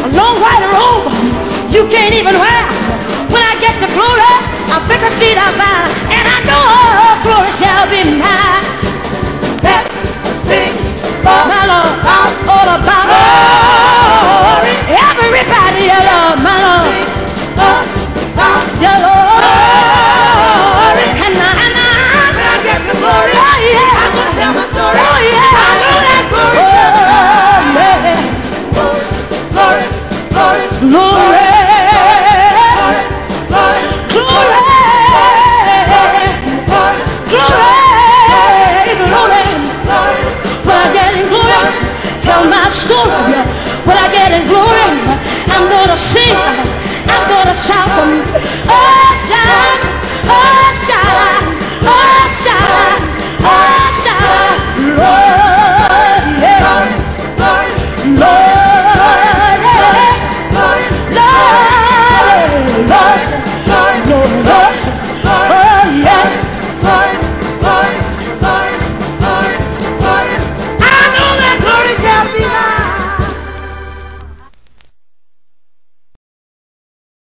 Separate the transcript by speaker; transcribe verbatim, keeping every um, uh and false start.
Speaker 1: a long white robe you can't even wear. When I get to glory, I'll pick a seat outside, and I know glory shall be mine. Let's sing for my Lord, all about glory. Everybody, yell out, my Lord, yell out, and I, and I, when I get to glory, oh yeah, I'm gonna tell my story. Oh yeah, I know that glory. Glory, glory, glory, glory, glory, glory, glory, glory. When I get in glory, tell my story. When I get in glory, I'm gonna sing, I'm gonna shout, oh shout, oh.